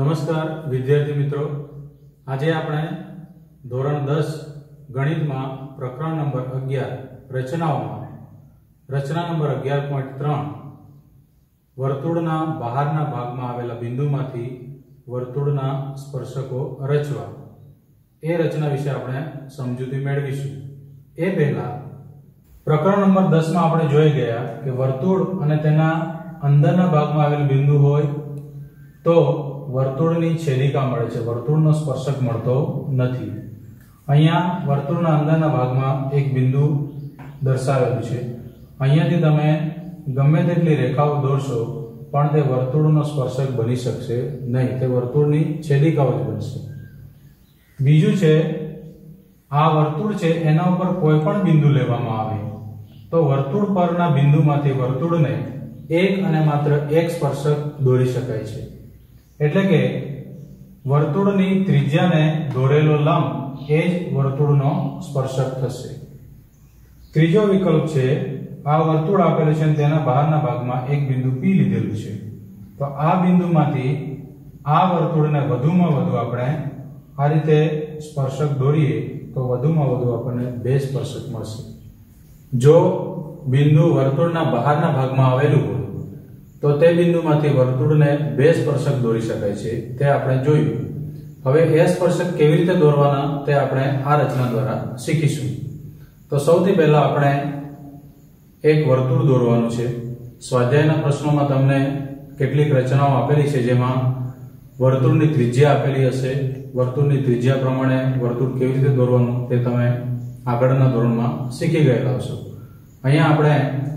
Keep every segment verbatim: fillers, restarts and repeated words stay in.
नमस्कार विद्यार्थी मित्रों, आज આપણે ધોરણ દસ ગણિતમાં પ્રકરણ નંબર અગિયાર રચનાઓમાં રચના નંબર અગિયાર પોઈન્ટ ત્રણ વર્તુળના બહારના ભાગમાં આવેલા બિંદુમાંથી વર્તુળના સ્પર્શકો રચવા એ રચના વિશે આપણે સમજૂતી મેળવીશું। એ પહેલા પ્રકરણ નંબર દસ માં આપણે જોઈ ગયા કે વર્તુળ અને તેના અંદરના ભાગમાં આવેલ બિંદુ હોય તો વર્તુળની છેદિકા મળે છે, વર્તુળનો સ્પર્શક મળતો નથી। અહીંયા વર્તુળના અંદરના ભાગમાં એક બિંદુ દર્શાવેલું છે। અહીંયાથી તમે ગમે તેટલી રેખાઓ દોરશો પણ તે વર્તુળનો સ્પર્શક બની શકશે નહીં, તે વર્તુળની છેદિકાઓ જ બનશે। બીજું છે, આ વર્તુળ છે એના ઉપર કોઈ પણ બિંદુ લેવામાં આવે તો વર્તુળ પરના બિંદુમાંથી વર્તુળને એક અને માત્ર એક સ્પર્શક દોરી શકાય છે। એટલે કે વર્તુળની ત્રિજ્યાને દોરેલો લંબ એ જ વર્તુળનો સ્પર્શક થશે। ત્રીજો વિકલ્પ છે, આ વર્તુળ આપેલું છે અને તેના બહારના ભાગમાં એક બિંદુ P લીધેલું છે તો આ બિંદુમાંથી આ વર્તુળને વધુમાં વધુ આપણે આ રીતે સ્પર્શક દોરીએ તો વધુમાં વધુ આપણને બે સ્પર્શક મળશે। જો બિંદુ વર્તુળના બહારના ભાગમાં આવેલું હોય તો તે બિંદુમાંથી વર્તુળને બે સ્પર્શક દોરી શકાય છે, તે આપણે જોયું। હવે એ સ્પર્શક કેવી રીતે દોરવાના તે આપણે આ રચના દ્વારા શીખીશું। તો સૌથી પહેલા આપણે એક વર્તુળ દોરવાનું છે। સ્વાધ્યાયના પ્રશ્નોમાં તમને કેટલીક રચનાઓ આપેલી છે જેમાં વર્તુળની ત્રિજ્યા આપેલી હશે, વર્તુળની ત્રિજ્યા પ્રમાણે વર્તુળ કેવી રીતે દોરવાનું તે તમે આગળના ધોરણમાં શીખી ગયેલા હશો। અહીંયા આપણે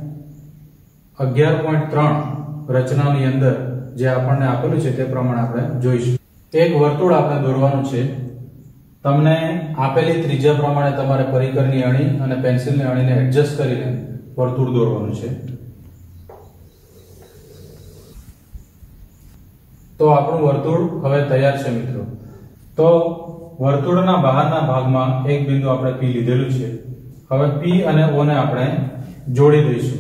અગિયાર પોઈન્ટ ત્રણ રચનાની અંદર જે આપણને આપેલું છે તે પ્રમાણે આપણે જોઈશું। એક વર્તુળ આપણે દોરવાનું છે। તમને આપેલી ત્રિજ્યા પ્રમાણે તમારે પરિકરની અણી અને પેન્સિલની અણીને એડજસ્ટ કરીને વર્તુળ દોરવાનું છે। તો આપણું વર્તુળ હવે તૈયાર છે મિત્રો। તો વર્તુળના બહારના ભાગમાં એક બિંદુ આપણે P લીધેલું છે। હવે P અને O ને આપણે જોડી દઈશું।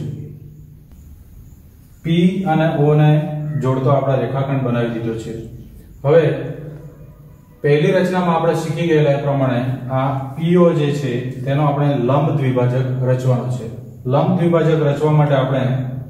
P અને O ને જોડતો આપણે રેખાખંડ બનાવી દીધો છે। હવે પહેલી રચનામાં આપણે શીખી ગયેલા એ પ્રમાણે આ P O જે છે તેનો આપણે લંબ દ્વિભાજક રચવાનો છે। લંબ દ્વિભાજક રચવા માટે આપણે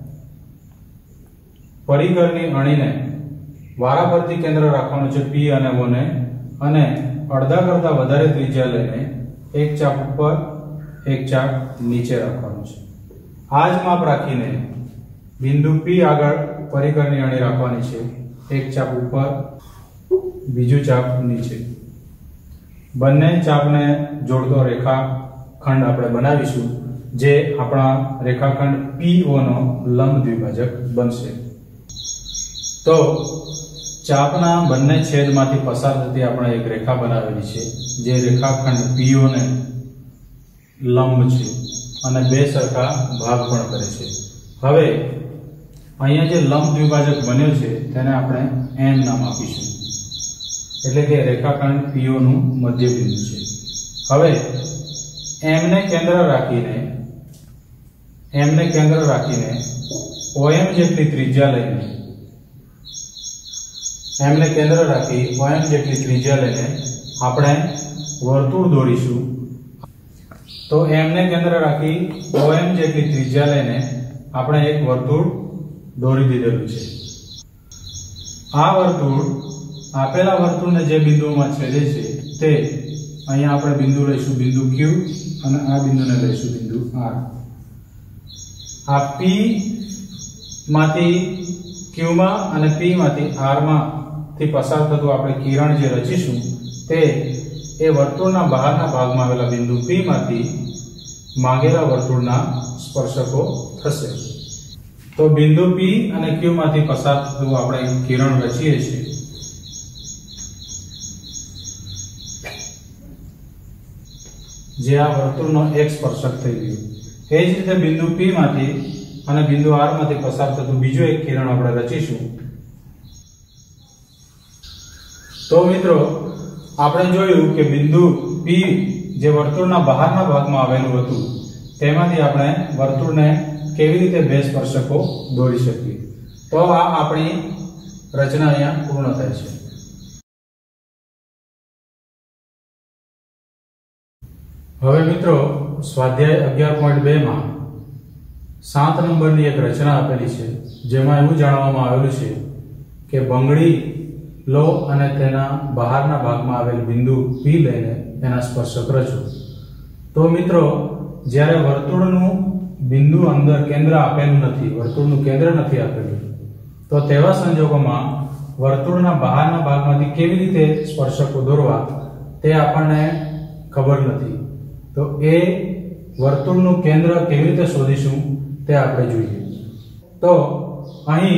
પરિકરની અણીને વારાફરતી કેન્દ્ર રાખવાનું છે P અને O ને, અને અડધા કરતા વધારે ત્રિજ્યા લઈને એક ચાપ ઉપર એક ચાપ નીચે રાખવાનું છે। આ જ માપ રાખીને બિંદુ P આગળ પરિકરની અણી રાખવાની છે, એક ચાપ ઉપર બીજું ચાપ નીચે। બંને ચાપને જોડતો રેખાખંડ આપણે બનાવીશું જે આપણા રેખાખંડ P O નો લંબ દ્વિભાજક બનશે। તો ચાપના બંને છેદમાંથી પસાર થતી આપણે એક રેખા બનાવેલી છે જે રેખાખંડ P O ને લંબ છે અને બે સરખા ભાગ પણ કરે છે। હવે અહીંયા જે લંબ દ્વિભાજક બન્યો છે તેને આપણે M નામ આપીશું, એટલે કે રેખાખંડ P O નું મધ્ય બિંદુ છે। હવે M ને કેન્દ્ર રાખીને M ને કેન્દ્ર રાખીને O M જેટલી ત્રિજ્યા લઈને M ને કેન્દ્ર રાખી O M જેટલી ત્રિજ્યા લઈને આપણે વર્તુળ દોરીશું। તો M ને કેન્દ્ર રાખી O M જેટલી ત્રિજ્યા લઈને આપણે એક વર્તુળ દોરી દીધેલું છે। આ વર્તુળ આપેલા વર્તુળને જે બિંદુમાં છેદે છે તે અહીંયા આપણે બિંદુ લઈશું બિંદુ Q અને આ બિંદુને લઈશું બિંદુ R। આ P માંથી Q માં અને P માંથી R માં થી પસાર થતું આપણે કિરણ જે રચીશું તે એ વર્તુળના બહારના ભાગમાં આવેલા બિંદુ P માંથી માંગેલા વર્તુળના સ્પર્શકો થશે। તો બિંદુ P અને Q માંથી પસાર થતું આપણે કિરણ રચીએ છીએ। જે આ વર્તુળનો એક સ્પર્શક થઈ ગયું। એ જ રીતે બિંદુ P માંથી અને બિંદુ R માંથી પસાર થતું બીજું એક કિરણ આપણે રચીશું। તો મિત્રો આપણે જોયું કે બિંદુ P જે વર્તુળના બહારના ભાગમાં આવેલું હતું તેમાંથી આપણે વર્તુળને કેવી રીતે બે સ્પર્શકો દોરી શકીએ। તો આ આપણી રચના અહીંયા પૂર્ણ થાય છે। હવે મિત્રો સ્વાધ્યાય અગિયાર પોઈન્ટ બે માં સાત નંબરની એક રચના આપેલી છે, જેમાં એવું જાણવામાં આવેલું છે કે બંગડી લો અને તેના બહારના ભાગમાં આવેલ બિંદુ P લઈને એના સ્પર્શક રચો. તો મિત્રો જ્યારે વર્તુળનું બિંદુ અંદર કેન્દ્ર આપેલું નથી, વર્તુળનું કેન્દ્ર નથી આપેલું, તો તેવા સંજોગોમાં વર્તુળના બહારના ભાગમાંથી કેવી રીતે સ્પર્શકો દોરવા તે આપણને ખબર નથી. તો એ વર્તુળનું કેન્દ્ર કેવી રીતે શોધીશું તે આપણે જોઈએ. તો અહીં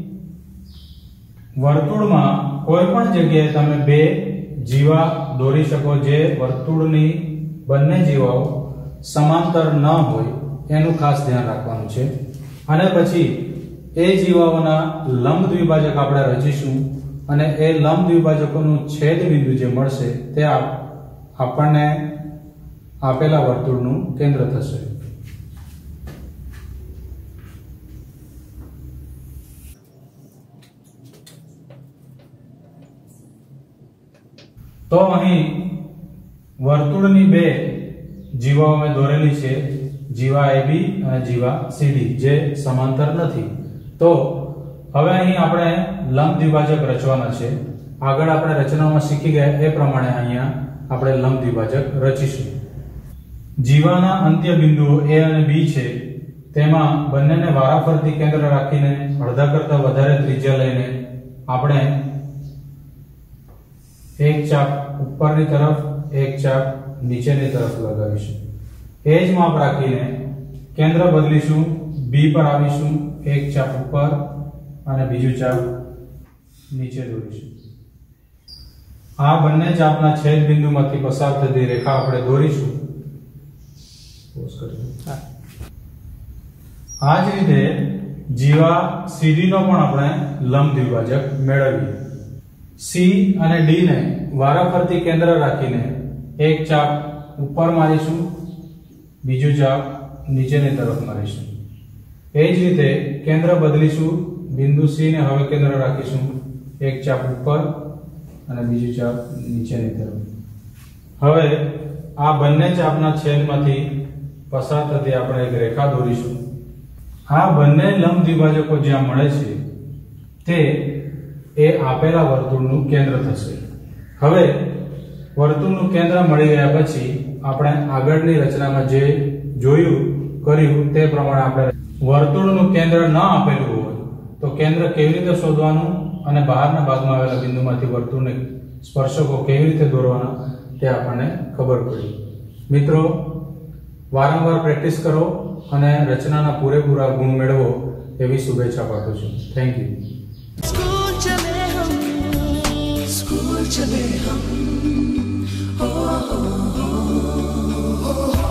વર્તુળમાં કોઈ પણ જગ્યાએ તમે બે જીવા દોરી શકો, જે વર્તુળની બંને જીવાઓ સમાંતર ન હોય એનું ખાસ ધ્યાન રાખવાનું છે. અને પછી એ જીવાઓના લંબ દ્વિભાજક આપણે રચીશું અને એ લંબ દ્વિભાજકોનું છેદ બિંદુ જે મળશે તે આપણને આપેલા વર્તુળનું કેન્દ્ર થશે. તો અહીં વર્તુળની બે જીવાઓ મેં દોરેલી છે, જીવા A B અને જીવા C D, જે સમાંતર નથી. તો હવે અહીં આપણે લંબ દ્વિભાજક રચવાના છે. આગળ આપણે રચનામાં શીખી ગયા એ પ્રમાણે અહીંયા આપણે લંબ દ્વિભાજક રચીશું. જીવાના અંત્ય બિંદુઓ A અને B છે, તેમાં બંનેને વારાફરતી કેન્દ્ર રાખીને અડધા કરતા વધારે ત્રિજ્યા લઈને આપણે એક ચાપ ઉપરની તરફ, એક ચાપ નીચેની તરફ લગાવીશું. એ જ માપ રાખીને કેન્દ્ર બદલીશું, B પર આવીશું, એક ચાપ ઉપર અને બીજું ચાપ નીચે દોરીશું. આ બંને ચાપના છેદ બિંદુમાંથી પસાર થતી રેખા આપણે દોરીશું. આ જ રીતે જીવા C D નો પણ આપણે લંબ દ્વિભાજક મેળવીએ. C અને D ને વારાફરતી કેન્દ્ર રાખીને એક ચાપ ઉપર મારીશું, બીજું ચાપ નીચેની તરફ મારીશું. એ જ રીતે કેન્દ્ર બદલીશું, બિંદુ C ને હવે કેન્દ્ર રાખીશું, એક ચાપ ઉપર અને બીજું ચાપ નીચેની તરફ. હવે આ બંને ચાપના છેદમાંથી પસાર થતી આપણે એક રેખા દોરીશું. આ બંને લંબ દ્વિભાજકો જ્યાં મળે છે તે એ આપેલા વર્તુળનું કેન્દ્ર થશે. હવે વર્તુળનું કેન્દ્ર મળી ગયા પછી આપણે આગળની રચનામાં જે જોયું કર્યું તે પ્રમાણે આપણે વર્તુળનું કેન્દ્ર ન આપેલું હોય તો કેન્દ્ર કેવી રીતે શોધવાનું અને બહારના ભાગમાં આવેલા બિંદુમાંથી વર્તુળને સ્પર્શકો કેવી રીતે દોરવાના તે આપણને ખબર પડી. મિત્રો, વારંવાર પ્રેક્ટિસ કરો અને રચનાના પૂરેપૂરા ગુણ મેળવો એવી શુભેચ્છા પાઠવું છું. Thank you. स्कूल चले हम स्कूल चले हम हो हो हो हो